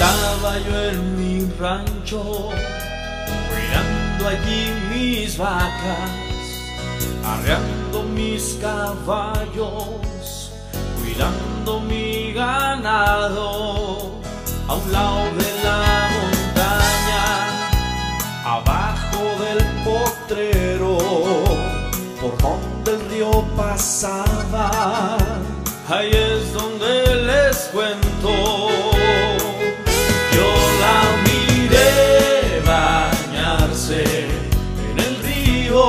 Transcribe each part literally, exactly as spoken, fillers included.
Estaba yo en mi rancho, cuidando allí mis vacas, arreando mis caballos, cuidando mi ganado, a un lado de la montaña, abajo del potrero, por donde el río pasaba. Ahí es donde les cuento. Yo la miré bañarse en el río,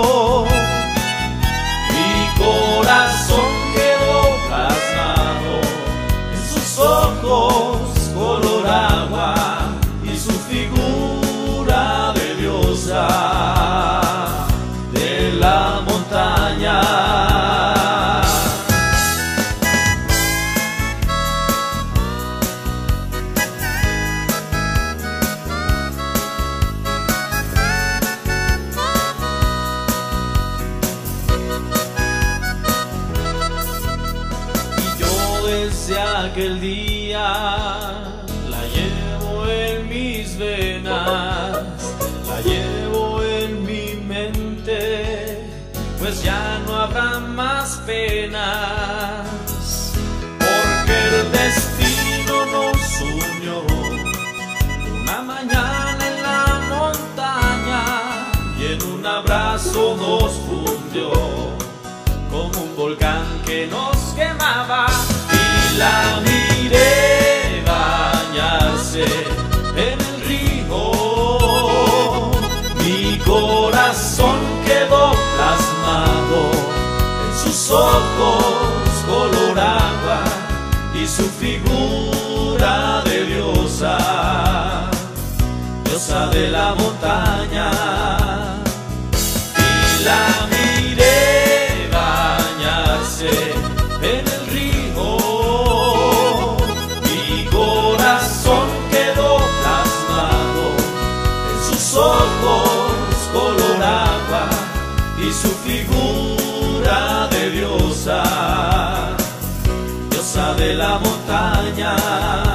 mi corazón quedó plasmado en sus ojos color agua y su figura de diosa de la montaña. Desde aquel día la llevo en mis venas, la llevo en mi mente, pues ya no habrá más penas, porque el destino nos unió una mañana en la montaña y en un abrazo nos fundió como un volcán que nos quemaba. La miré bañarse en el río, mi corazón quedó plasmado en sus ojos color agua y su figura de diosa, diosa de la montaña. Y la miré bañarse en el río, ojos color agua y su figura de diosa, diosa de la montaña.